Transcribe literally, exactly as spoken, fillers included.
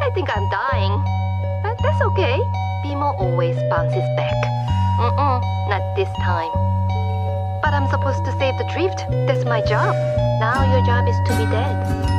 I think I'm dying. But that's okay. Bimo always bounces back. Mm-mm, not this time. But I'm supposed to save the drift. That's my job. Now your job is to be dead.